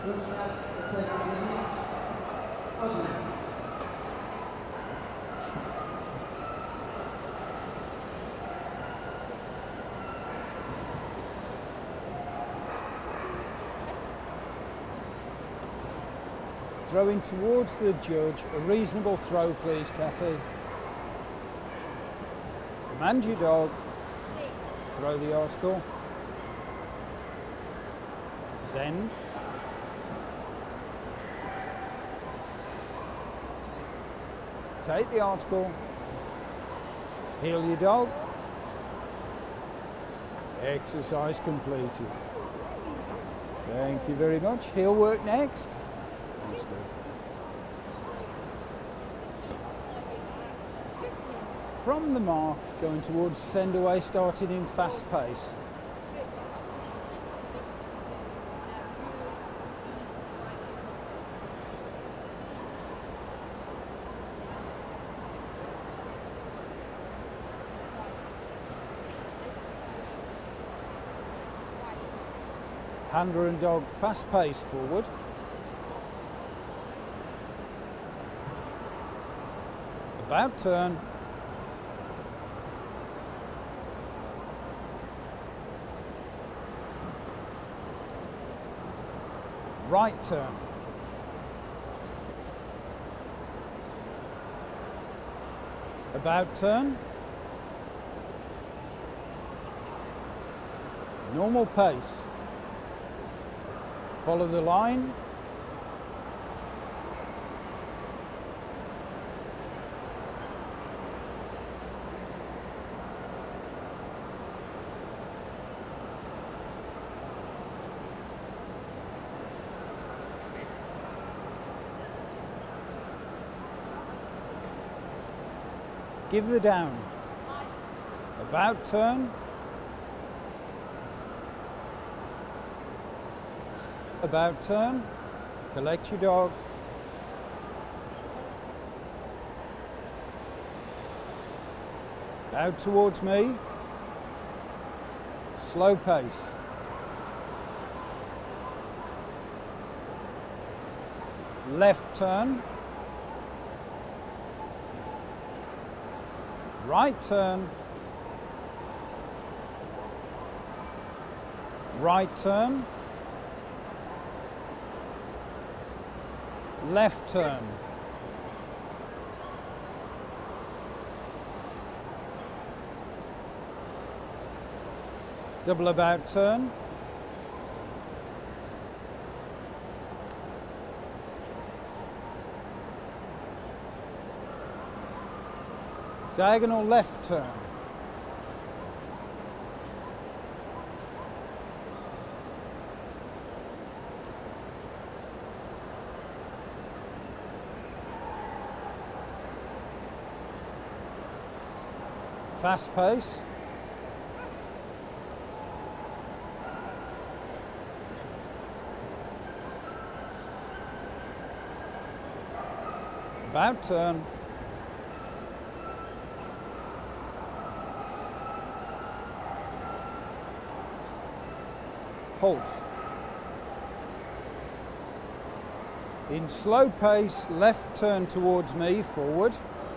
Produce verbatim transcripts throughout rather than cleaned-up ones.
Throwing towards the judge. A reasonable throw, please, Kathy. Command your dog. Throw the article. Send. Take the article. Heel your dog. Exercise completed. Thank you very much. Heel work next. Let's go. From the mark, going towards send away, starting in fast pace. Handler and dog fast pace forward. About turn. Right turn. About turn. Normal pace. Follow the line. Give the down. About turn. About turn. Collect your dog. Out towards me. Slow pace. Left turn. Right turn. Right turn. Left turn. Double about turn. Diagonal left turn. Fast pace. About turn. Halt. In slow pace, left turn towards me, forward.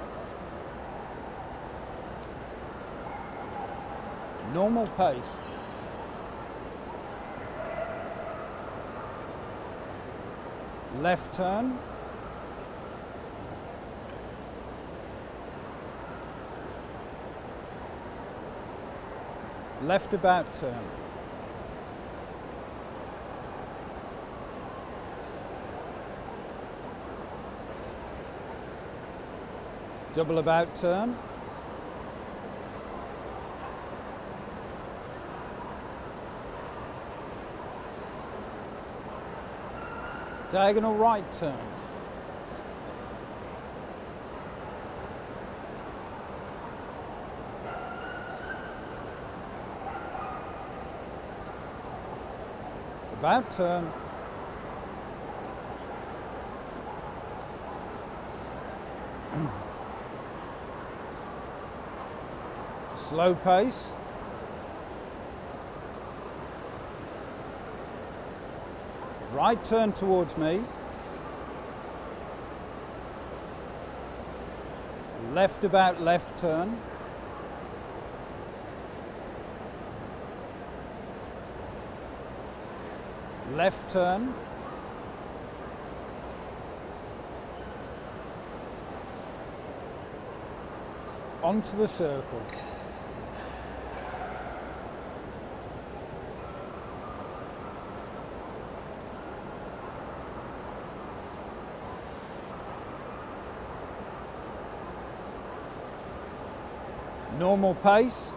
Normal pace. Left turn. Left about turn. Double about turn. Diagonal right turn. About turn. Slow pace. Right turn towards me. Left about left turn. Left turn. Onto the circle. Normal pace.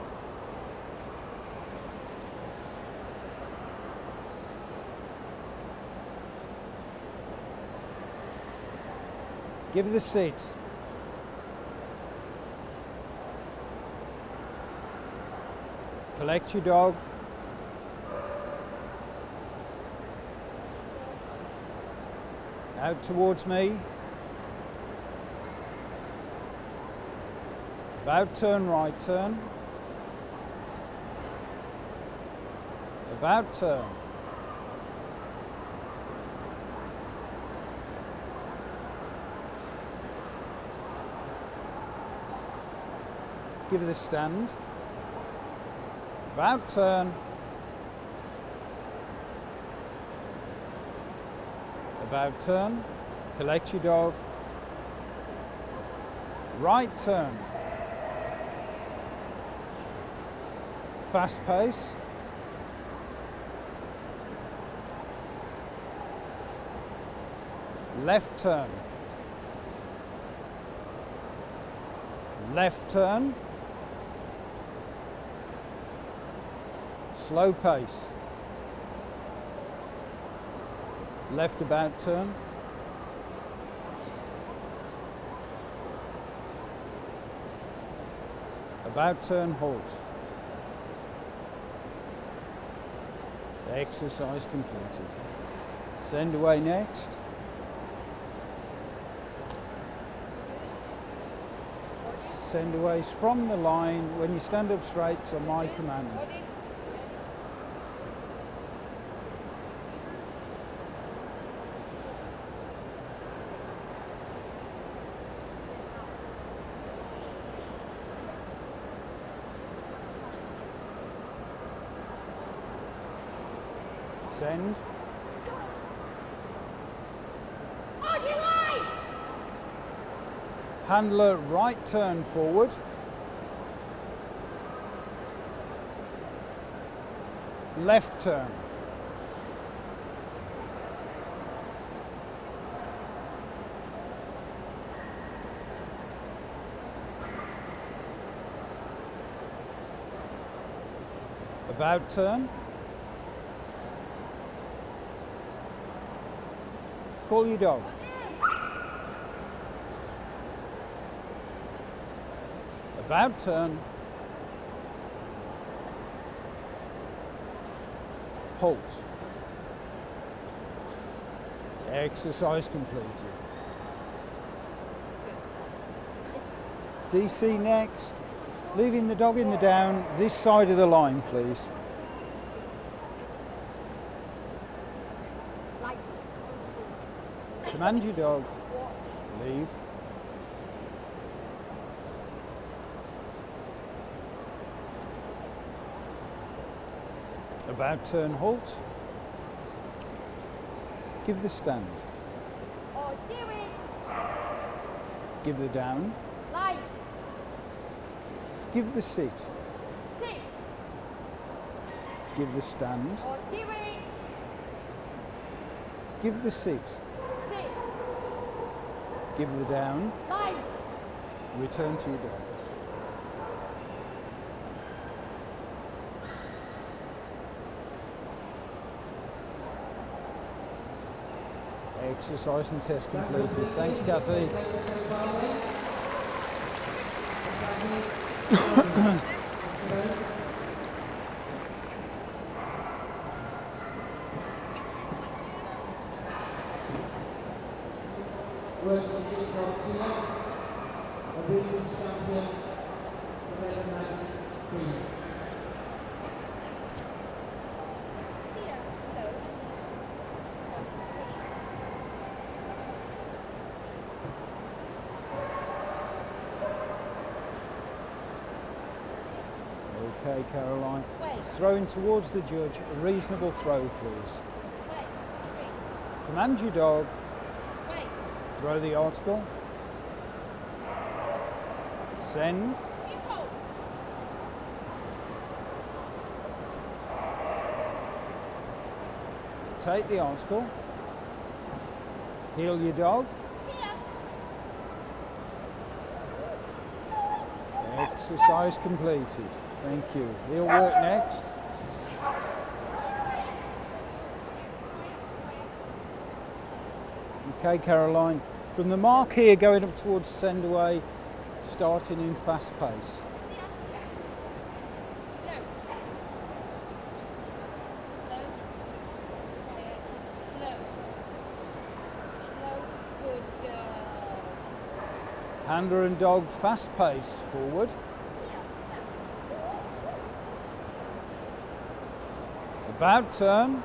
Give the seats. Collect your dog. Out towards me. About turn, right turn. About turn. Give the stand. About turn. About turn. Collect your dog. Right turn. Fast pace. Left turn. Left turn. Slow pace. Left about turn. About turn, halt. Exercise completed. Send away next. Send aways from the line. When you stand up straight, so my command. Send. Handler right turn forward. Left turn. About turn. Call your dog. About turn. Halt. Exercise completed. D C next. Leaving the dog in the down, this side of the line, please. Command your dog. Leave. About turn, halt. Give the stand. Or do it. Give the down. Lie. Give the seat. Sit. Give the stand. Or do it. Give the seat. Sit. Give the down. Lie. Return to your dog. Exercise and test completed. Thanks, Kathy. Okay, Caroline. Wait. Throwing towards the judge. A reasonable throw, please. Wait. Three. Command your dog. Wait. Throw the article. Send. Two post. Take the article. Heel your dog. Tear. Exercise completed. Thank you. Heel work next. Okay, Caroline. From the mark here going up towards send away, starting in fast pace. Tear. Close. Close. Quiet. Close. Close. Good girl. Handler and dog fast pace forward. Tear. Close. About turn.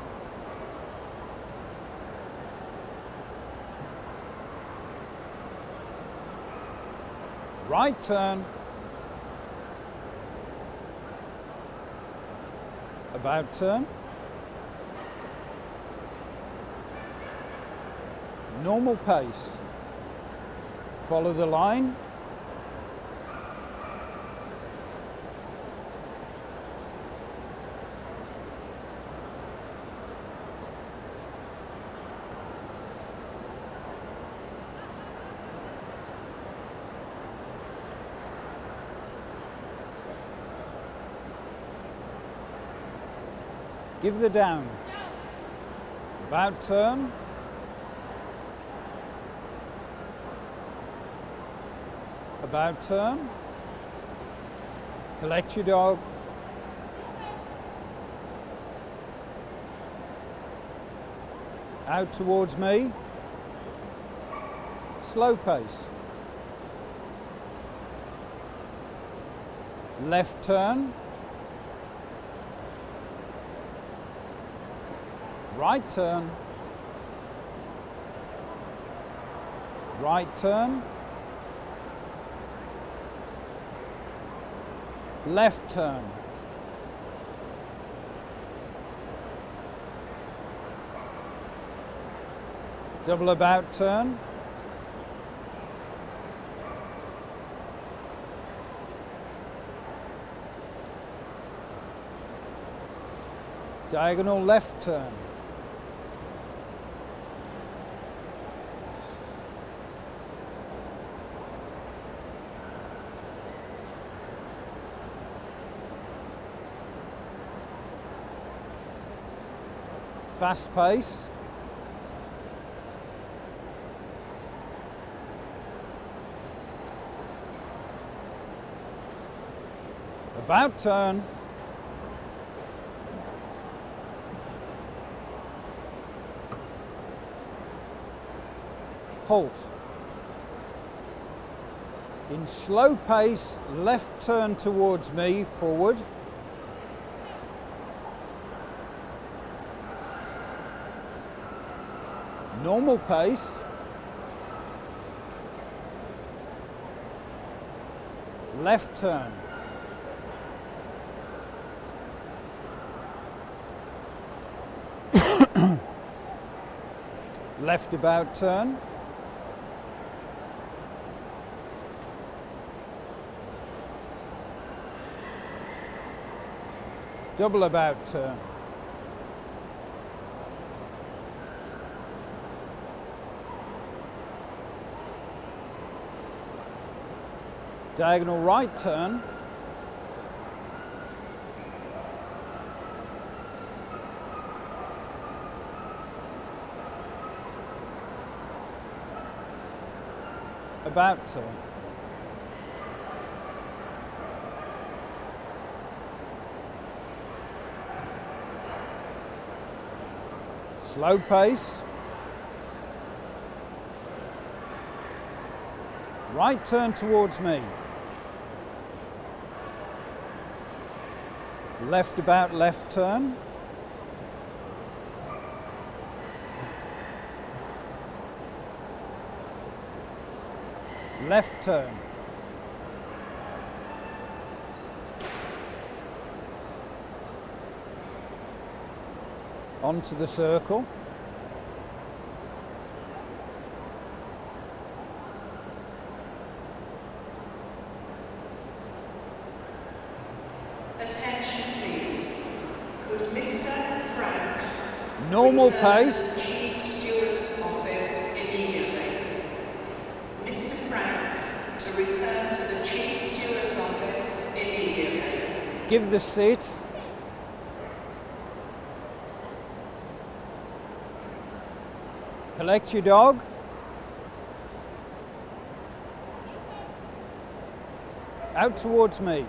Right turn. About turn. Normal pace. Follow the line. Give the down. About turn. About turn. Collect your dog. Out towards me. Slow pace. Left turn. Right turn. Right turn. Left turn. Double about turn. Diagonal left turn. Fast pace. About turn. Halt. In slow pace, left turn towards me, forward. Normal pace. Left turn. Left about turn. Double about turn. Diagonal right turn. About turn. Slow pace. Right turn towards me. Left about left turn. Left turn. onto the circle. Attention please. Could Mister Franks Normal return pace. to the Chief Steward's office immediately? Mister Franks to return to the Chief Steward's office immediately. Give the seat. Collect your dog. Out towards me.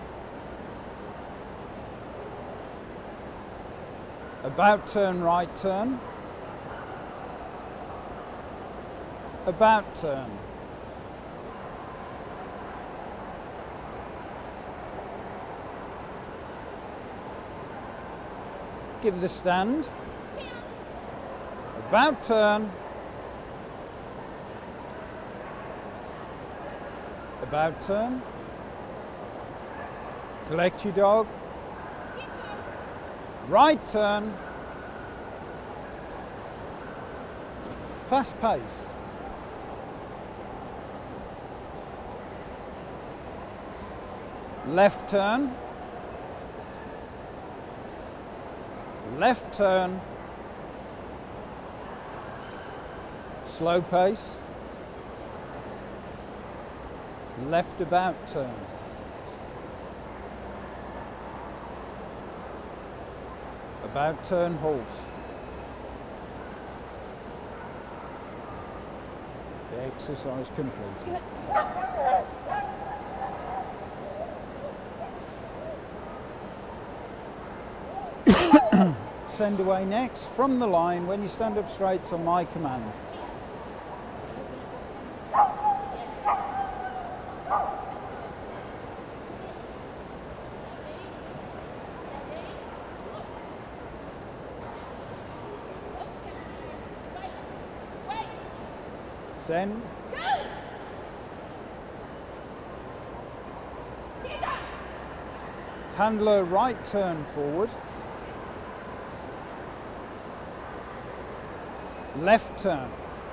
About turn, right turn. About turn. Give the stand. About turn. About turn. Collect your dog. Right turn. Fast pace. Left turn. Left turn. Slow pace. Left about turn. About turn, halt. The exercise completed. Send away next from the line. When you stand up straight, it's on my command. Send. Handler right turn forward. Left turn.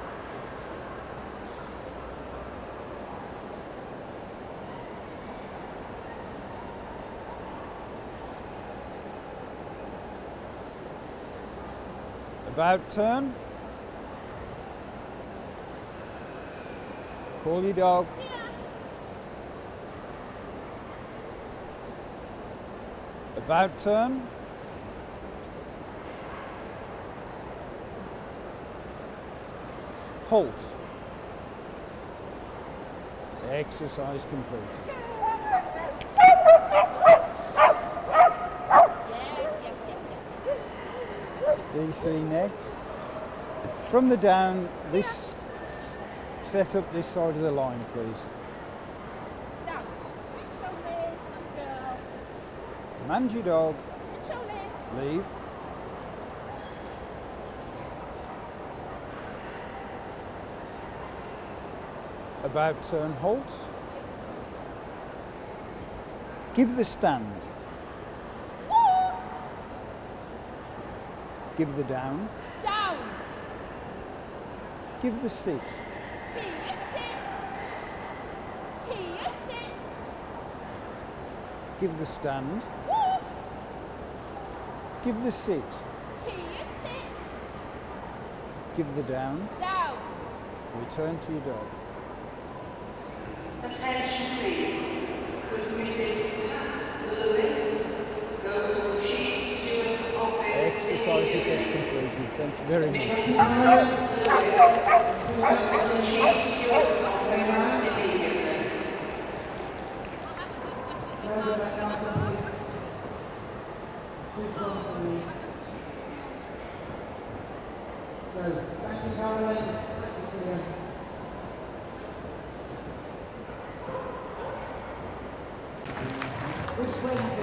About turn. Call your dog. About turn. Halt. Exercise completed. D C next. From the down, this set up this side of the line, please. Down. Shoulders, good girl. Command your dog. Shoulders. Leave. About turn, halt. Give the stand. Give the down. Down. Give the sit. T, you sit. T, you sit. Give the stand. Give the sit. T, you sit. Give the down. Down. Return to your dog. Attention please. Could Missus Pat Lewis go to the Chief Steward's office Exercise the test immediately? completed. Thank you very much. Missus Pat Lewis, go to the Chief Steward's office immediately. Thank you, Caroline. Which way?